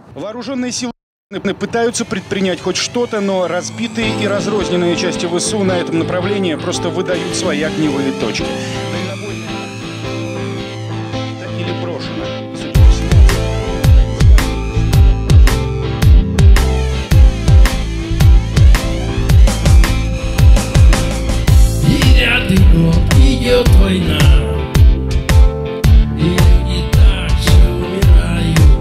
Вооруженные силы пытаются предпринять хоть что-то, но разбитые и разрозненные части ВСУ на этом направлении просто выдают свои огневые точки. Или брошено. Девятый год идет война, и люди так же умирают.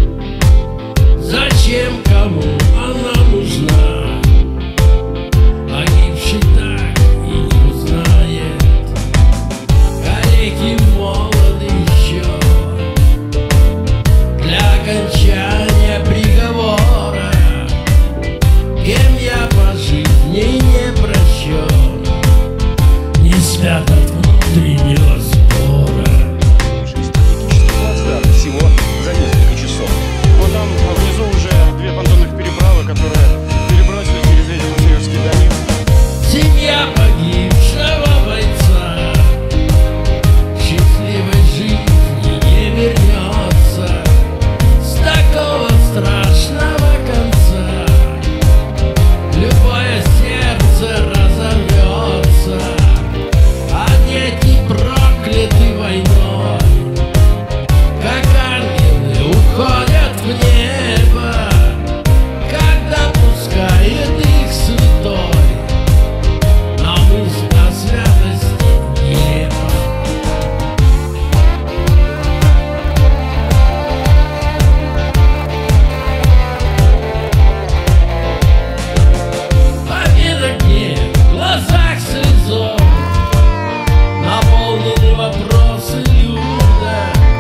Зачем, кому она нужна? Погибший так и не узнает. Калеки молоды еще для окончания приговора. Кем я по жизни не прощен, не спрятан внутреннего спора. Всего за несколько часов. Вот там внизу уже две понтонных переправы, которые перебросили через эти Гусейевские долины. Семья погибшего бойца счастливой жизни не вернется с такого страшного конца. Любое сердце разорвется, а дети прокляты войной, как ангелы уходят в небо, когда пускает их святой. Но мысль о святости небо. Победа где в глазах слезов, наполнены вопросы Люда.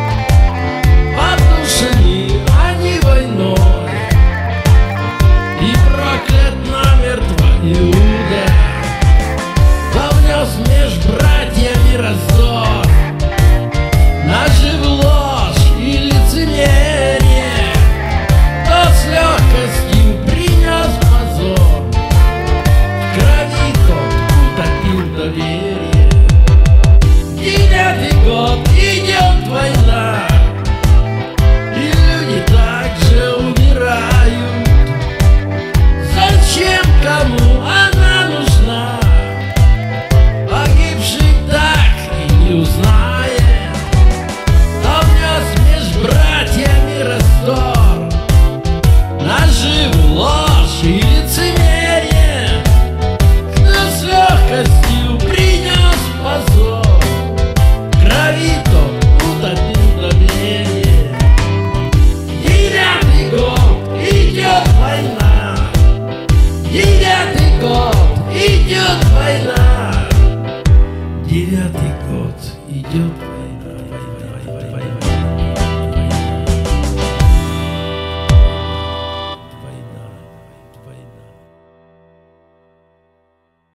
Подушены они войной, и проклят намертво Иуда. Кто внес меж братьями раздор, нажив ложь и лицемерие, кто с легкостью принес позор, в крови тот утопил доверие. Девятый год идет война, и люди так же умирают. Зачем, кому она нужна? Погибший так и не узнает. Кто внес меж братьями раздор, нажив ложь и лицемерие, кто с легкостью принес позор, крови тот утопил доверие. Девятый год идет война, девятый год идет война, девятый год идет война.